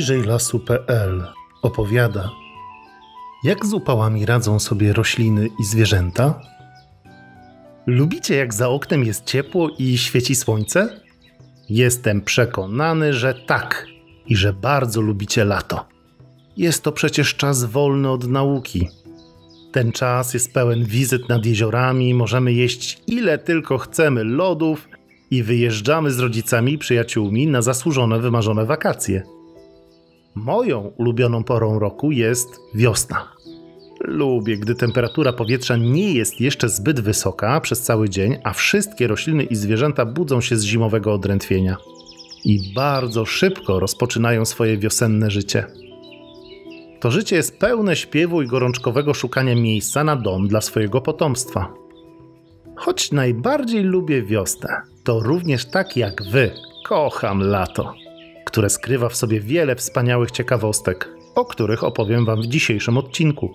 Bliżej lasu.pl opowiada, jak z upałami radzą sobie rośliny i zwierzęta? Lubicie, jak za oknem jest ciepło i świeci słońce? Jestem przekonany, że tak i że bardzo lubicie lato. Jest to przecież czas wolny od nauki. Ten czas jest pełen wizyt nad jeziorami, możemy jeść ile tylko chcemy lodów i wyjeżdżamy z rodzicami i przyjaciółmi na zasłużone, wymarzone wakacje. Moją ulubioną porą roku jest wiosna. Lubię, gdy temperatura powietrza nie jest jeszcze zbyt wysoka przez cały dzień, a wszystkie rośliny i zwierzęta budzą się z zimowego odrętwienia i bardzo szybko rozpoczynają swoje wiosenne życie. To życie jest pełne śpiewu i gorączkowego szukania miejsca na dom dla swojego potomstwa. Choć najbardziej lubię wiosnę, to również tak jak wy kocham lato, które skrywa w sobie wiele wspaniałych ciekawostek, o których opowiem wam w dzisiejszym odcinku.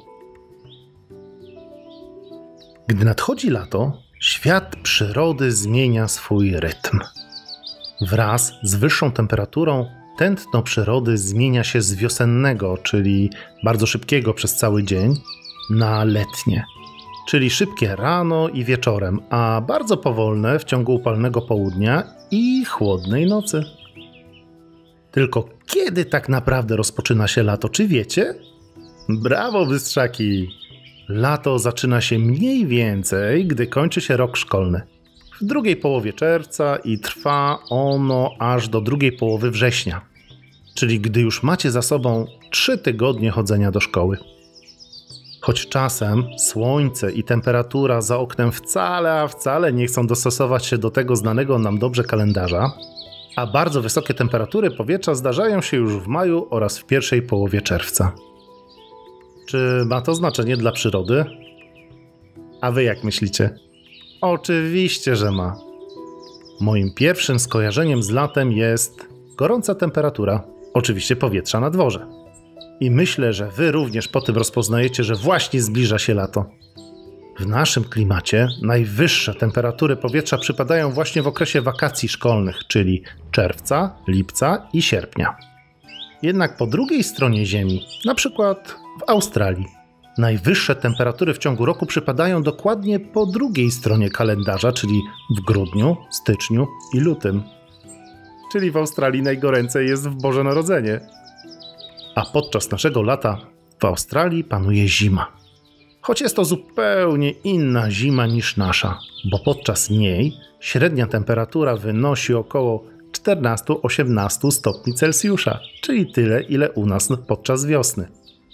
Gdy nadchodzi lato, świat przyrody zmienia swój rytm. Wraz z wyższą temperaturą tętno przyrody zmienia się z wiosennego, czyli bardzo szybkiego przez cały dzień, na letnie, czyli szybkie rano i wieczorem, a bardzo powolne w ciągu upalnego południa i chłodnej nocy. Tylko kiedy tak naprawdę rozpoczyna się lato, czy wiecie? Brawo, bystrzaki! Lato zaczyna się mniej więcej, gdy kończy się rok szkolny. W drugiej połowie czerwca i trwa ono aż do drugiej połowy września. Czyli gdy już macie za sobą 3 tygodnie chodzenia do szkoły. Choć czasem słońce i temperatura za oknem wcale nie chcą dostosować się do tego znanego nam dobrze kalendarza, a bardzo wysokie temperatury powietrza zdarzają się już w maju oraz w pierwszej połowie czerwca. Czy ma to znaczenie dla przyrody? A wy jak myślicie? Oczywiście, że ma. Moim pierwszym skojarzeniem z latem jest gorąca temperatura, oczywiście powietrza na dworze. I myślę, że wy również po tym rozpoznajecie, że właśnie zbliża się lato. W naszym klimacie najwyższe temperatury powietrza przypadają właśnie w okresie wakacji szkolnych, czyli czerwca, lipca i sierpnia. Jednak po drugiej stronie Ziemi, na przykład w Australii, najwyższe temperatury w ciągu roku przypadają dokładnie po drugiej stronie kalendarza, czyli w grudniu, styczniu i lutym. Czyli w Australii najgoręcej jest w Boże Narodzenie. A podczas naszego lata w Australii panuje zima. Choć jest to zupełnie inna zima niż nasza, bo podczas niej średnia temperatura wynosi około 14-18 stopni Celsjusza, czyli tyle, ile u nas podczas wiosny.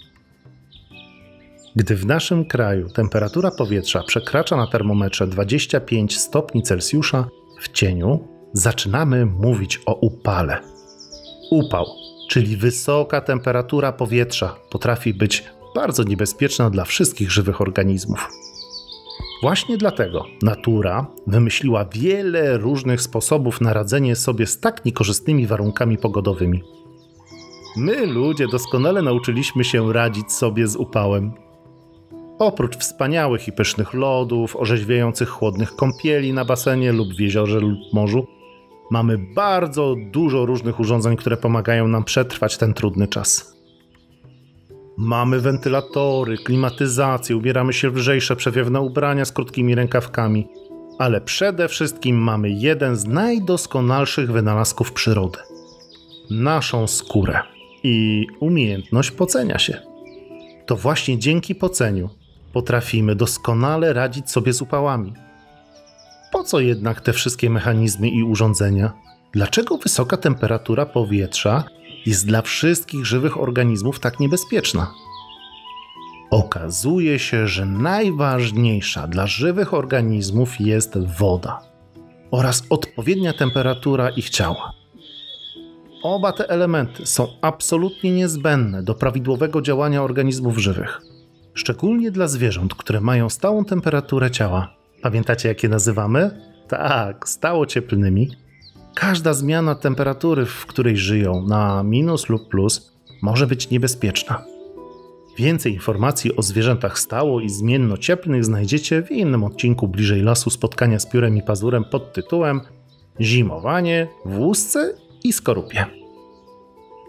Gdy w naszym kraju temperatura powietrza przekracza na termometrze 25 stopni Celsjusza, w cieniu zaczynamy mówić o upale. Upał, czyli wysoka temperatura powietrza, potrafi być bardzo niebezpieczna dla wszystkich żywych organizmów. Właśnie dlatego natura wymyśliła wiele różnych sposobów na radzenie sobie z tak niekorzystnymi warunkami pogodowymi. My, ludzie, doskonale nauczyliśmy się radzić sobie z upałem. Oprócz wspaniałych i pysznych lodów, orzeźwiających chłodnych kąpieli na basenie lub w jeziorze lub morzu, mamy bardzo dużo różnych urządzeń, które pomagają nam przetrwać ten trudny czas. Mamy wentylatory, klimatyzację, ubieramy się w lżejsze, przewiewne ubrania z krótkimi rękawkami, ale przede wszystkim mamy jeden z najdoskonalszych wynalazków przyrody. Naszą skórę i umiejętność pocenia się. To właśnie dzięki poceniu potrafimy doskonale radzić sobie z upałami. Po co jednak te wszystkie mechanizmy i urządzenia? Dlaczego wysoka temperatura powietrza jest dla wszystkich żywych organizmów tak niebezpieczna? Okazuje się, że najważniejsza dla żywych organizmów jest woda oraz odpowiednia temperatura ich ciała. Oba te elementy są absolutnie niezbędne do prawidłowego działania organizmów żywych. Szczególnie dla zwierząt, które mają stałą temperaturę ciała. Pamiętacie, jak je nazywamy? Tak, stałocieplnymi. Każda zmiana temperatury, w której żyją, na minus lub plus, może być niebezpieczna. Więcej informacji o zwierzętach stało- i zmiennocieplnych znajdziecie w innym odcinku Bliżej lasu spotkania z piórem i pazurem pod tytułem Zimowanie w łusce i skorupie.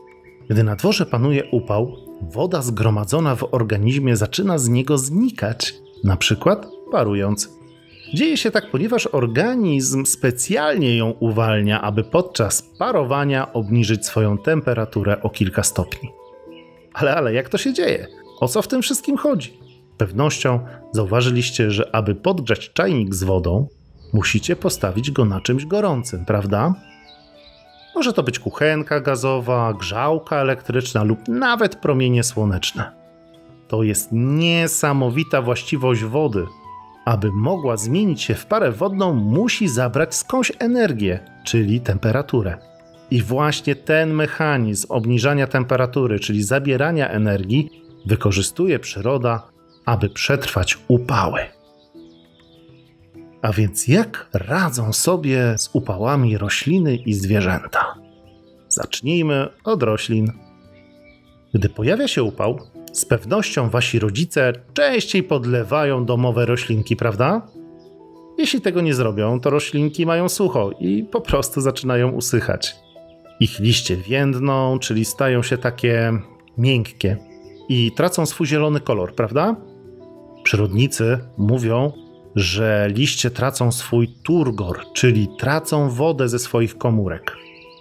Gdy na dworze panuje upał, woda zgromadzona w organizmie zaczyna z niego znikać, na przykład parując. Dzieje się tak, ponieważ organizm specjalnie ją uwalnia, aby podczas parowania obniżyć swoją temperaturę o kilka stopni. Ale jak to się dzieje? O co w tym wszystkim chodzi? Z pewnością zauważyliście, że aby podgrzać czajnik z wodą, musicie postawić go na czymś gorącym, prawda? Może to być kuchenka gazowa, grzałka elektryczna lub nawet promienie słoneczne. To jest niesamowita właściwość wody. Aby mogła zmienić się w parę wodną, musi zabrać skądś energię, czyli temperaturę. I właśnie ten mechanizm obniżania temperatury, czyli zabierania energii, wykorzystuje przyroda, aby przetrwać upały. A więc jak radzą sobie z upałami rośliny i zwierzęta? Zacznijmy od roślin. Gdy pojawia się upał, z pewnością wasi rodzice częściej podlewają domowe roślinki, prawda? Jeśli tego nie zrobią, to roślinki mają sucho i po prostu zaczynają usychać. Ich liście więdną, czyli stają się takie miękkie i tracą swój zielony kolor, prawda? Przyrodnicy mówią, że liście tracą swój turgor, czyli tracą wodę ze swoich komórek.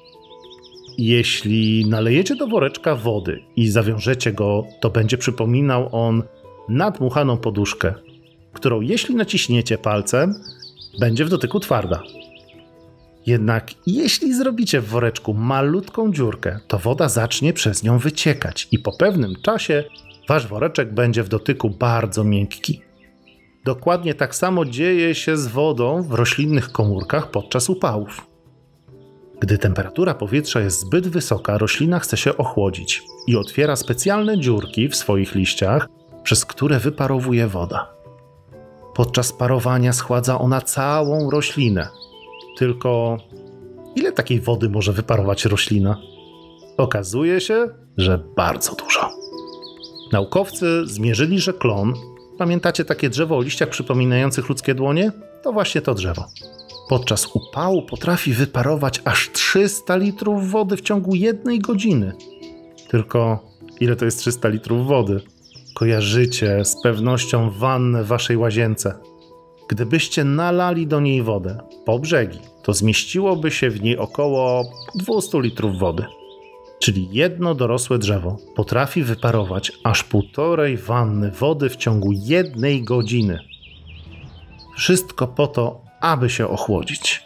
Jeśli nalejecie do woreczka wody i zawiążecie go, to będzie przypominał on nadmuchaną poduszkę, którą jeśli naciśniecie palcem, będzie w dotyku twarda. Jednak jeśli zrobicie w woreczku malutką dziurkę, to woda zacznie przez nią wyciekać i po pewnym czasie wasz woreczek będzie w dotyku bardzo miękki. Dokładnie tak samo dzieje się z wodą w roślinnych komórkach podczas upałów. Gdy temperatura powietrza jest zbyt wysoka, roślina chce się ochłodzić i otwiera specjalne dziurki w swoich liściach, przez które wyparowuje woda. Podczas parowania schładza ona całą roślinę. Tylko ile takiej wody może wyparować roślina? Okazuje się, że bardzo dużo. Naukowcy zmierzyli, że klon, pamiętacie takie drzewo o liściach przypominających ludzkie dłonie? To właśnie to drzewo. Podczas upału potrafi wyparować aż 300 litrów wody w ciągu 1 godziny. Tylko ile to jest 300 litrów wody? Kojarzycie z pewnością wannę w waszej łazience. Gdybyście nalali do niej wodę po brzegi, to zmieściłoby się w niej około 200 litrów wody. Czyli jedno dorosłe drzewo potrafi wyparować aż 1,5 wanny wody w ciągu 1 godziny. Wszystko po to, aby się ochłodzić.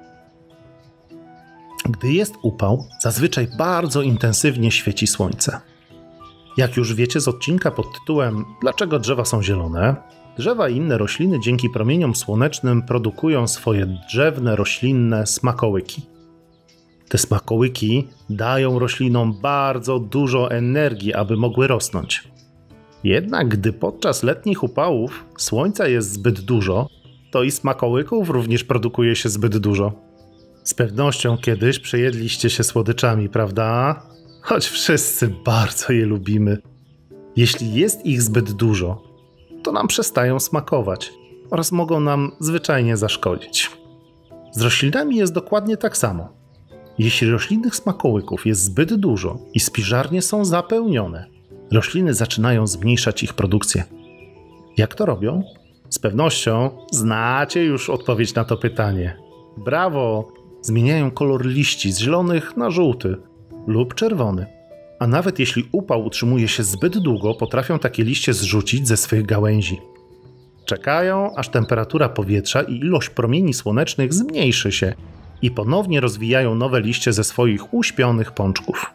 Gdy jest upał, zazwyczaj bardzo intensywnie świeci słońce. Jak już wiecie z odcinka pod tytułem „Dlaczego drzewa są zielone?”, drzewa i inne rośliny dzięki promieniom słonecznym produkują swoje drzewne, roślinne smakołyki. Te smakołyki dają roślinom bardzo dużo energii, aby mogły rosnąć. Jednak gdy podczas letnich upałów słońca jest zbyt dużo, to i smakołyków również produkuje się zbyt dużo. Z pewnością kiedyś przejedliście się słodyczami, prawda? Choć wszyscy bardzo je lubimy. Jeśli jest ich zbyt dużo, to nam przestają smakować oraz mogą nam zwyczajnie zaszkodzić. Z roślinami jest dokładnie tak samo. Jeśli roślinnych smakołyków jest zbyt dużo i spiżarnie są zapełnione, rośliny zaczynają zmniejszać ich produkcję. Jak to robią? Z pewnością znacie już odpowiedź na to pytanie. Brawo! Zmieniają kolor liści z zielonych na żółty lub czerwony. A nawet jeśli upał utrzymuje się zbyt długo, potrafią takie liście zrzucić ze swych gałęzi. Czekają, aż temperatura powietrza i ilość promieni słonecznych zmniejszy się i ponownie rozwijają nowe liście ze swoich uśpionych pączków.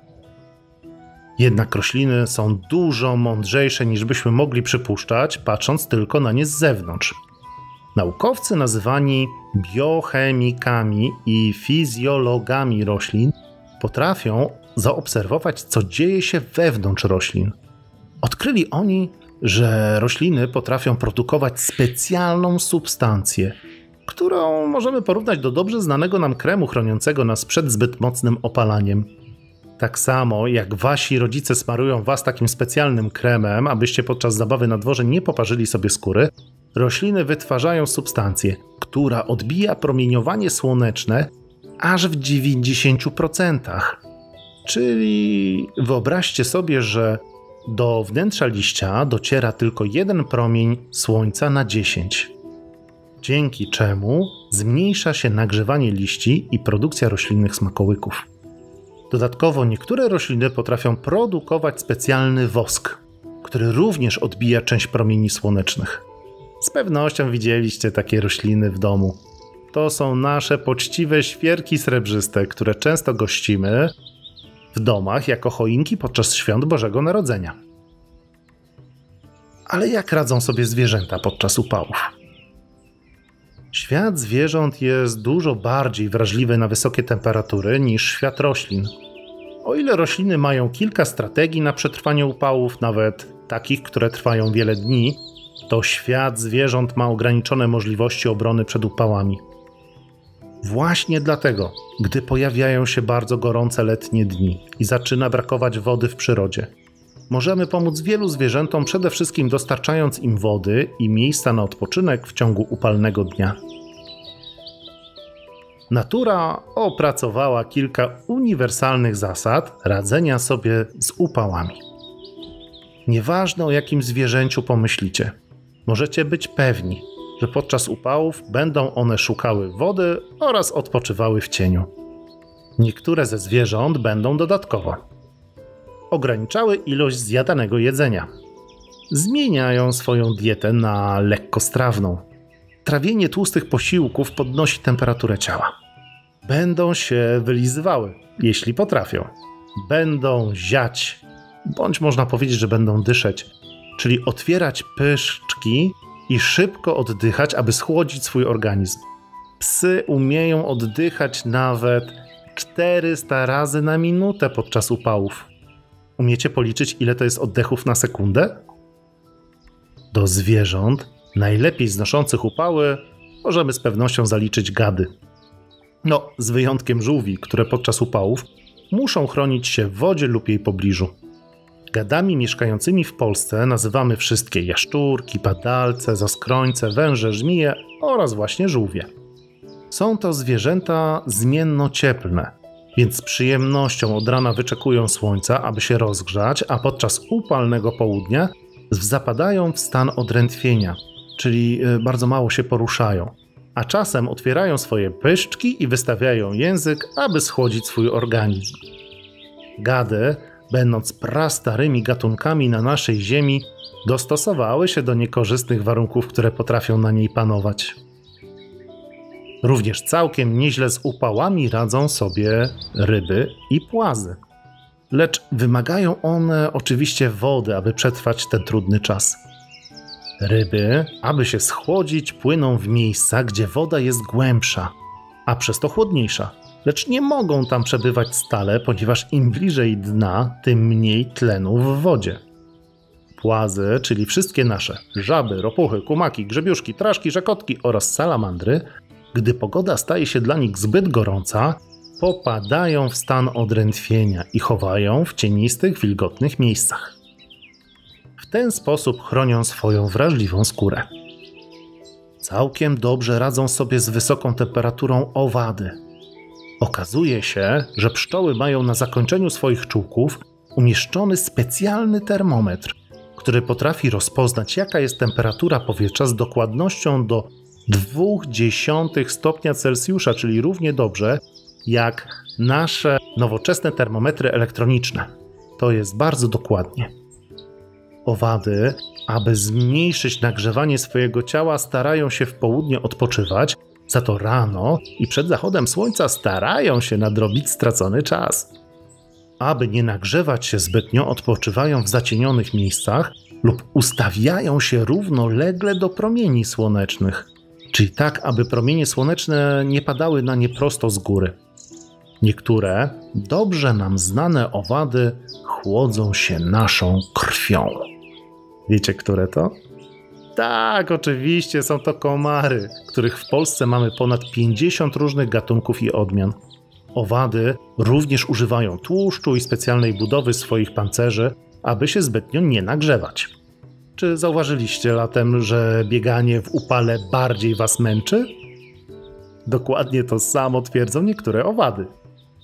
Jednak rośliny są dużo mądrzejsze niż byśmy mogli przypuszczać, patrząc tylko na nie z zewnątrz. Naukowcy nazywani biochemikami i fizjologami roślin potrafią zaobserwować, co dzieje się wewnątrz roślin. Odkryli oni, że rośliny potrafią produkować specjalną substancję, którą możemy porównać do dobrze znanego nam kremu chroniącego nas przed zbyt mocnym opalaniem. Tak samo jak wasi rodzice smarują was takim specjalnym kremem, abyście podczas zabawy na dworze nie poparzyli sobie skóry, rośliny wytwarzają substancję, która odbija promieniowanie słoneczne aż w 90%. Czyli wyobraźcie sobie, że do wnętrza liścia dociera tylko jeden promień słońca na 10, dzięki czemu zmniejsza się nagrzewanie liści i produkcja roślinnych smakołyków. Dodatkowo niektóre rośliny potrafią produkować specjalny wosk, który również odbija część promieni słonecznych. Z pewnością widzieliście takie rośliny w domu. To są nasze poczciwe świerki srebrzyste, które często gościmy w domach jako choinki podczas świąt Bożego Narodzenia. Ale jak radzą sobie zwierzęta podczas upałów? Świat zwierząt jest dużo bardziej wrażliwy na wysokie temperatury niż świat roślin. O ile rośliny mają kilka strategii na przetrwanie upałów, nawet takich, które trwają wiele dni, to świat zwierząt ma ograniczone możliwości obrony przed upałami. Właśnie dlatego, gdy pojawiają się bardzo gorące letnie dni i zaczyna brakować wody w przyrodzie, możemy pomóc wielu zwierzętom, przede wszystkim dostarczając im wody i miejsca na odpoczynek w ciągu upalnego dnia. Natura opracowała kilka uniwersalnych zasad radzenia sobie z upałami. Nieważne, o jakim zwierzęciu pomyślicie, możecie być pewni, że podczas upałów będą one szukały wody oraz odpoczywały w cieniu. Niektóre ze zwierząt będą dodatkowo ograniczały ilość zjadanego jedzenia. Zmieniają swoją dietę na lekkostrawną. Trawienie tłustych posiłków podnosi temperaturę ciała. Będą się wylizywały, jeśli potrafią. Będą ziać, bądź można powiedzieć, że będą dyszeć, czyli otwierać pyszczki i szybko oddychać, aby schłodzić swój organizm. Psy umieją oddychać nawet 400 razy na minutę podczas upałów. Umiecie policzyć, ile to jest oddechów na sekundę? Do zwierząt najlepiej znoszących upały możemy z pewnością zaliczyć gady. No, z wyjątkiem żółwi, które podczas upałów muszą chronić się w wodzie lub jej pobliżu. Gadami mieszkającymi w Polsce nazywamy wszystkie jaszczurki, padalce, zaskrońce, węże, żmije oraz właśnie żółwie. Są to zwierzęta zmienno-cieplne, więc z przyjemnością od rana wyczekują słońca, aby się rozgrzać, a podczas upalnego południa zapadają w stan odrętwienia, czyli bardzo mało się poruszają, a czasem otwierają swoje pyszczki i wystawiają język, aby schłodzić swój organizm. Gady, będąc prastarymi gatunkami na naszej ziemi, dostosowały się do niekorzystnych warunków, które potrafią na niej panować. Również całkiem nieźle z upałami radzą sobie ryby i płazy. Lecz wymagają one oczywiście wody, aby przetrwać ten trudny czas. Ryby, aby się schłodzić, płyną w miejsca, gdzie woda jest głębsza, a przez to chłodniejsza. Lecz nie mogą tam przebywać stale, ponieważ im bliżej dna, tym mniej tlenu w wodzie. Płazy, czyli wszystkie nasze żaby, ropuchy, kumaki, grzebiuszki, traszki, żakotki oraz salamandry, gdy pogoda staje się dla nich zbyt gorąca, popadają w stan odrętwienia i chowają w cienistych, wilgotnych miejscach. W ten sposób chronią swoją wrażliwą skórę. Całkiem dobrze radzą sobie z wysoką temperaturą owady. Okazuje się, że pszczoły mają na zakończeniu swoich czółków umieszczony specjalny termometr, który potrafi rozpoznać, jaka jest temperatura powietrza z dokładnością do 0,2 stopnia Celsjusza, czyli równie dobrze jak nasze nowoczesne termometry elektroniczne. To jest bardzo dokładnie. Owady, aby zmniejszyć nagrzewanie swojego ciała, starają się w południe odpoczywać, za to rano i przed zachodem słońca starają się nadrobić stracony czas. Aby nie nagrzewać się zbytnio, odpoczywają w zacienionych miejscach lub ustawiają się równolegle do promieni słonecznych, czyli tak, aby promienie słoneczne nie padały na nie prosto z góry. Niektóre, dobrze nam znane owady chłodzą się naszą krwią. Wiecie, które to? Tak, oczywiście, są to komary, których w Polsce mamy ponad 50 różnych gatunków i odmian. Owady również używają tłuszczu i specjalnej budowy swoich pancerzy, aby się zbytnio nie nagrzewać. Czy zauważyliście latem, że bieganie w upale bardziej was męczy? Dokładnie to samo twierdzą niektóre owady.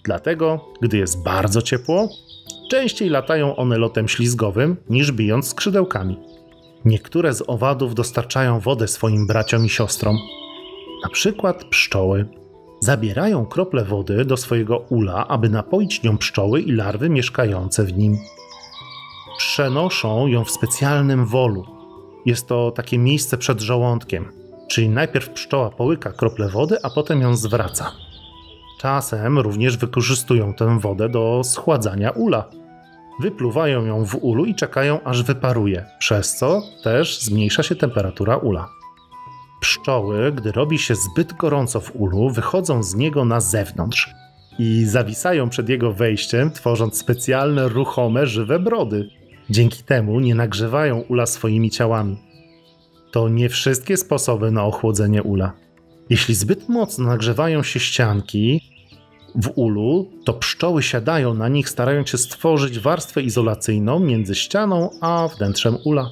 Dlatego, gdy jest bardzo ciepło, częściej latają one lotem ślizgowym niż bijąc skrzydełkami. Niektóre z owadów dostarczają wodę swoim braciom i siostrom. Na przykład pszczoły. Zabierają krople wody do swojego ula, aby napoić nią pszczoły i larwy mieszkające w nim. Przenoszą ją w specjalnym wolu. Jest to takie miejsce przed żołądkiem, czyli najpierw pszczoła połyka kroplę wody, a potem ją zwraca. Czasem również wykorzystują tę wodę do schładzania ula. Wypluwają ją w ulu i czekają, aż wyparuje, przez co też zmniejsza się temperatura ula. Pszczoły, gdy robi się zbyt gorąco w ulu, wychodzą z niego na zewnątrz i zawisają przed jego wejściem, tworząc specjalne, ruchome, żywe brody. Dzięki temu nie nagrzewają ula swoimi ciałami. To nie wszystkie sposoby na ochłodzenie ula. Jeśli zbyt mocno nagrzewają się ścianki w ulu, to pszczoły siadają na nich, starając się stworzyć warstwę izolacyjną między ścianą a wnętrzem ula.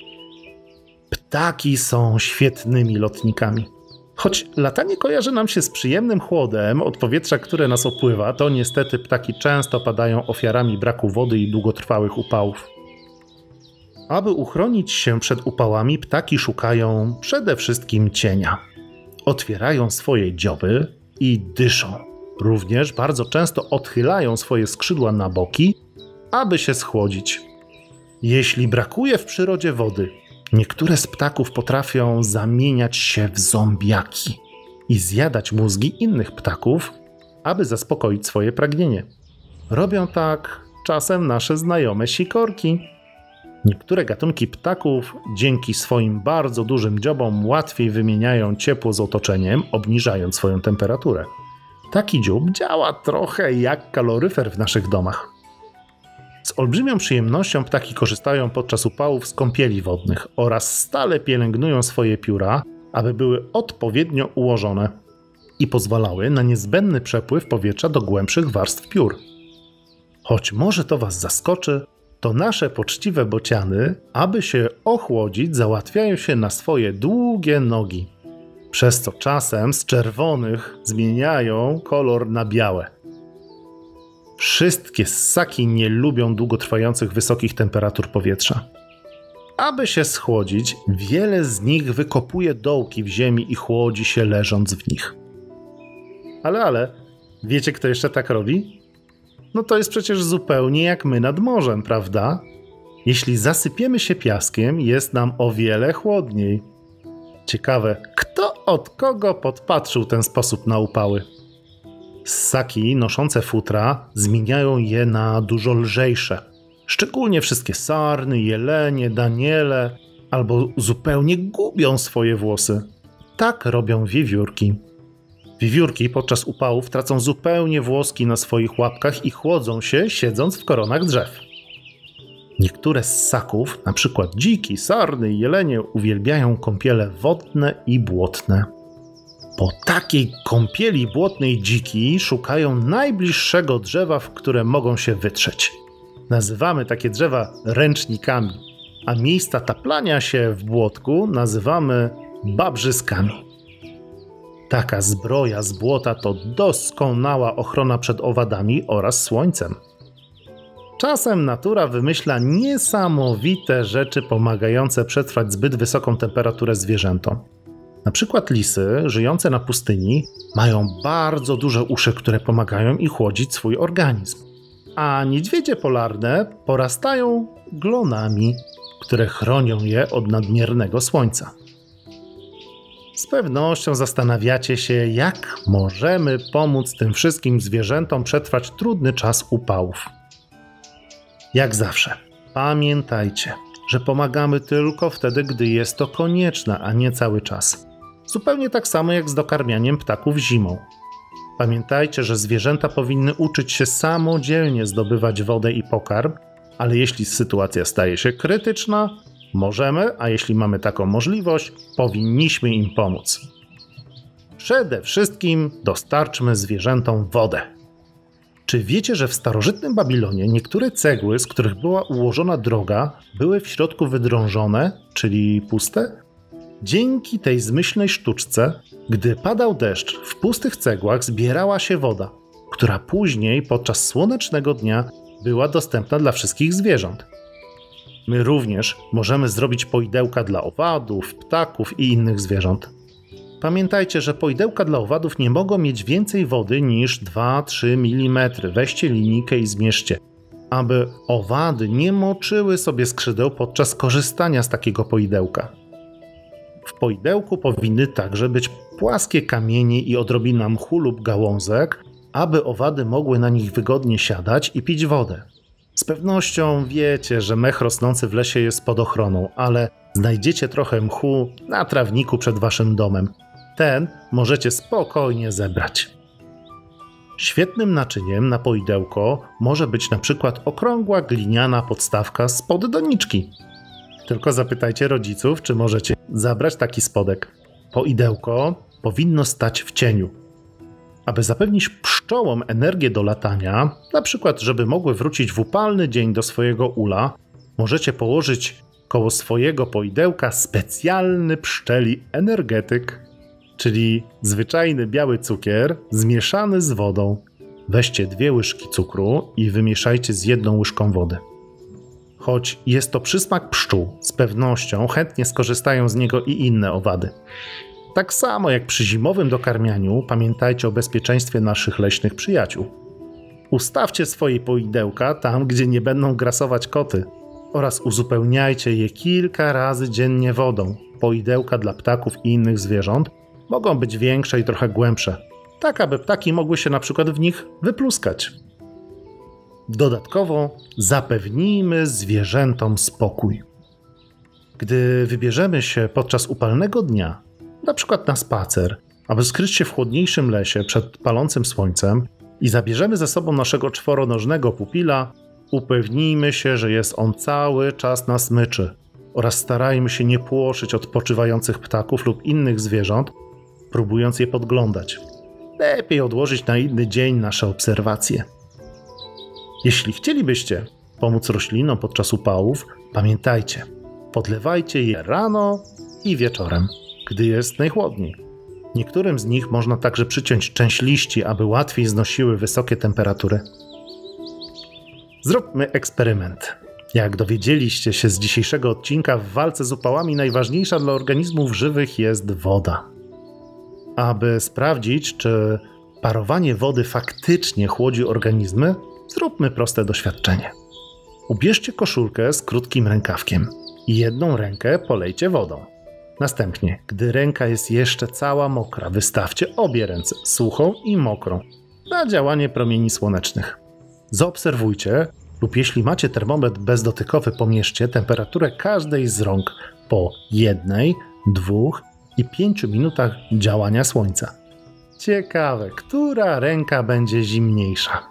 Ptaki są świetnymi lotnikami. Choć latanie kojarzy nam się z przyjemnym chłodem od powietrza, które nas opływa, to niestety ptaki często padają ofiarami braku wody i długotrwałych upałów. Aby uchronić się przed upałami, ptaki szukają przede wszystkim cienia. Otwierają swoje dzioby i dyszą. Również bardzo często odchylają swoje skrzydła na boki, aby się schłodzić. Jeśli brakuje w przyrodzie wody, niektóre z ptaków potrafią zamieniać się w zombiaki i zjadać mózgi innych ptaków, aby zaspokoić swoje pragnienie. Robią tak czasem nasze znajome sikorki. Niektóre gatunki ptaków dzięki swoim bardzo dużym dziobom łatwiej wymieniają ciepło z otoczeniem, obniżając swoją temperaturę. Taki dziób działa trochę jak kaloryfer w naszych domach. Z olbrzymią przyjemnością ptaki korzystają podczas upałów z kąpieli wodnych oraz stale pielęgnują swoje pióra, aby były odpowiednio ułożone i pozwalały na niezbędny przepływ powietrza do głębszych warstw piór. Choć może to Was zaskoczy, to nasze poczciwe bociany, aby się ochłodzić, załatwiają się na swoje długie nogi, przez co czasem z czerwonych zmieniają kolor na białe. Wszystkie ssaki nie lubią długotrwających wysokich temperatur powietrza. Aby się schłodzić, wiele z nich wykopuje dołki w ziemi i chłodzi się leżąc w nich. Ale, wiecie kto jeszcze tak robi? No to jest przecież zupełnie jak my nad morzem, prawda? Jeśli zasypiemy się piaskiem, jest nam o wiele chłodniej. Ciekawe, kto od kogo podpatrzył ten sposób na upały? Ssaki noszące futra zmieniają je na dużo lżejsze. Szczególnie wszystkie sarny, jelenie, daniele, albo zupełnie gubią swoje włosy. Tak robią wiewiórki. Wiewiórki podczas upałów tracą zupełnie włoski na swoich łapkach i chłodzą się, siedząc w koronach drzew. Niektóre z ssaków, na przykład dziki, sarny i jelenie, uwielbiają kąpiele wodne i błotne. Po takiej kąpieli błotnej dziki szukają najbliższego drzewa, w które mogą się wytrzeć. Nazywamy takie drzewa ręcznikami, a miejsca taplania się w błotku nazywamy babrzyskami. Taka zbroja z błota to doskonała ochrona przed owadami oraz słońcem. Czasem natura wymyśla niesamowite rzeczy pomagające przetrwać zbyt wysoką temperaturę zwierzętom. Na przykład lisy żyjące na pustyni mają bardzo duże uszy, które pomagają im chłodzić swój organizm. A niedźwiedzie polarne porastają glonami, które chronią je od nadmiernego słońca. Z pewnością zastanawiacie się, jak możemy pomóc tym wszystkim zwierzętom przetrwać trudny czas upałów. Jak zawsze, pamiętajcie, że pomagamy tylko wtedy, gdy jest to konieczne, a nie cały czas. Zupełnie tak samo jak z dokarmianiem ptaków zimą. Pamiętajcie, że zwierzęta powinny uczyć się samodzielnie zdobywać wodę i pokarm, ale jeśli sytuacja staje się krytyczna, możemy, a jeśli mamy taką możliwość, powinniśmy im pomóc. Przede wszystkim dostarczmy zwierzętom wodę. Czy wiecie, że w starożytnym Babilonie niektóre cegły, z których była ułożona droga, były w środku wydrążone, czyli puste? Dzięki tej zmyślnej sztuczce, gdy padał deszcz, w pustych cegłach zbierała się woda. która później podczas słonecznego dnia była dostępna dla wszystkich zwierząt. My również możemy zrobić poidełka dla owadów, ptaków i innych zwierząt. Pamiętajcie, że poidełka dla owadów nie mogą mieć więcej wody niż 2-3 mm. Weźcie linijkę i zmierzcie, aby owady nie moczyły sobie skrzydeł podczas korzystania z takiego poidełka. W poidełku powinny także być płaskie kamienie i odrobina mchu lub gałązek, aby owady mogły na nich wygodnie siadać i pić wodę. Z pewnością wiecie, że mech rosnący w lesie jest pod ochroną, ale znajdziecie trochę mchu na trawniku przed waszym domem. Ten możecie spokojnie zebrać. Świetnym naczyniem na poidełko może być na przykład okrągła gliniana podstawka spod doniczki. Tylko zapytajcie rodziców, czy możecie zabrać taki spodek. Poidełko powinno stać w cieniu. Aby zapewnić pszczołom energię do latania, na przykład żeby mogły wrócić w upalny dzień do swojego ula, możecie położyć koło swojego poidełka specjalny pszczeli energetyk, czyli zwyczajny biały cukier zmieszany z wodą. Weźcie 2 łyżki cukru i wymieszajcie z 1 łyżką wody. Choć jest to przysmak pszczół, z pewnością chętnie skorzystają z niego i inne owady. Tak samo jak przy zimowym dokarmianiu, pamiętajcie o bezpieczeństwie naszych leśnych przyjaciół. Ustawcie swoje poidełka tam, gdzie nie będą grasować koty oraz uzupełniajcie je kilka razy dziennie wodą. Poidełka dla ptaków i innych zwierząt mogą być większe i trochę głębsze, tak aby ptaki mogły się na przykład w nich wypluskać. Dodatkowo zapewnijmy zwierzętom spokój. Gdy wybierzemy się podczas upalnego dnia, na przykład na spacer, aby skryć się w chłodniejszym lesie przed palącym słońcem i zabierzemy ze sobą naszego czworonożnego pupila, upewnijmy się, że jest on cały czas na smyczy oraz starajmy się nie płoszyć odpoczywających ptaków lub innych zwierząt, próbując je podglądać. Lepiej odłożyć na inny dzień nasze obserwacje. Jeśli chcielibyście pomóc roślinom podczas upałów, pamiętajcie, podlewajcie je rano i wieczorem, gdy jest najchłodniej. Niektórym z nich można także przyciąć część liści, aby łatwiej znosiły wysokie temperatury. Zróbmy eksperyment. Jak dowiedzieliście się z dzisiejszego odcinka, w walce z upałami najważniejsza dla organizmów żywych jest woda. Aby sprawdzić, czy parowanie wody faktycznie chłodzi organizmy, zróbmy proste doświadczenie. Ubierzcie koszulkę z krótkim rękawkiem i 1 rękę polejcie wodą. Następnie, gdy ręka jest jeszcze cała mokra, wystawcie obie ręce, suchą i mokrą, na działanie promieni słonecznych. Zaobserwujcie, lub jeśli macie termometr bezdotykowy, pomierzcie temperaturę każdej z rąk po 1, 2 i 5 minutach działania słońca. Ciekawe, która ręka będzie zimniejsza.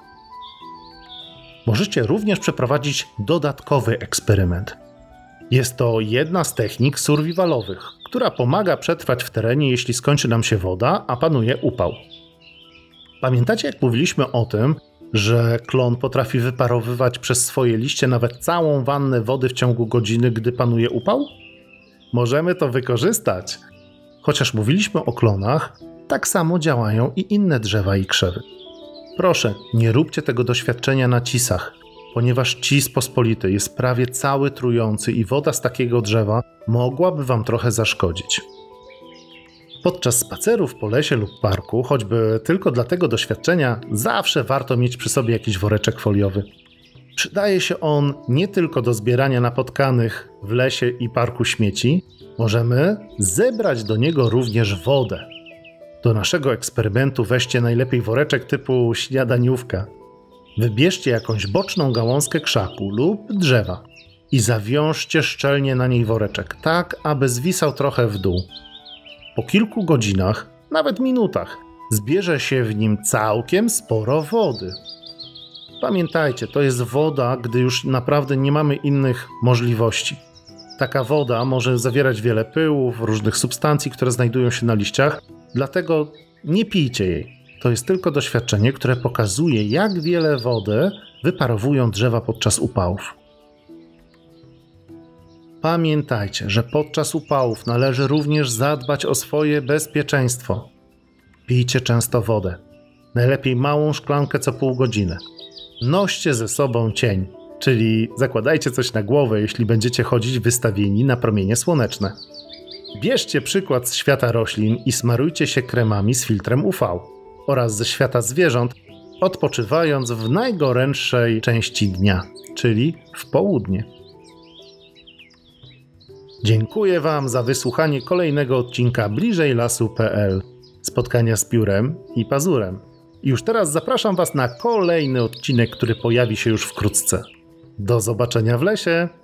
Możecie również przeprowadzić dodatkowy eksperyment. Jest to jedna z technik survivalowych, która pomaga przetrwać w terenie, jeśli skończy nam się woda, a panuje upał. Pamiętacie, jak mówiliśmy o tym, że klon potrafi wyparowywać przez swoje liście nawet całą wannę wody w ciągu godziny, gdy panuje upał? Możemy to wykorzystać. Chociaż mówiliśmy o klonach, tak samo działają i inne drzewa i krzewy. Proszę, nie róbcie tego doświadczenia na cisach, ponieważ cis pospolity jest prawie cały trujący i woda z takiego drzewa mogłaby wam trochę zaszkodzić. Podczas spacerów po lesie lub parku, choćby tylko dla tego doświadczenia, zawsze warto mieć przy sobie jakiś woreczek foliowy. Przydaje się on nie tylko do zbierania napotkanych w lesie i parku śmieci, możemy zebrać do niego również wodę. Do naszego eksperymentu weźcie najlepiej woreczek typu śniadaniówka. Wybierzcie jakąś boczną gałązkę krzaku lub drzewa i zawiążcie szczelnie na niej woreczek, tak aby zwisał trochę w dół. Po kilku godzinach, nawet minutach, zbierze się w nim całkiem sporo wody. Pamiętajcie, to jest woda, gdy już naprawdę nie mamy innych możliwości. Taka woda może zawierać wiele pyłów, różnych substancji, które znajdują się na liściach, dlatego nie pijcie jej. To jest tylko doświadczenie, które pokazuje, jak wiele wody wyparowują drzewa podczas upałów. Pamiętajcie, że podczas upałów należy również zadbać o swoje bezpieczeństwo. Pijcie często wodę. Najlepiej małą szklankę co pół godziny. Noście ze sobą cień, czyli zakładajcie coś na głowę, jeśli będziecie chodzić wystawieni na promienie słoneczne. Bierzcie przykład z świata roślin i smarujcie się kremami z filtrem UV oraz ze świata zwierząt, odpoczywając w najgorętszej części dnia, czyli w południe. Dziękuję Wam za wysłuchanie kolejnego odcinka Bliżej Lasu.pl. Spotkania z piórem i pazurem. I już teraz zapraszam Was na kolejny odcinek, który pojawi się już wkrótce. Do zobaczenia w lesie!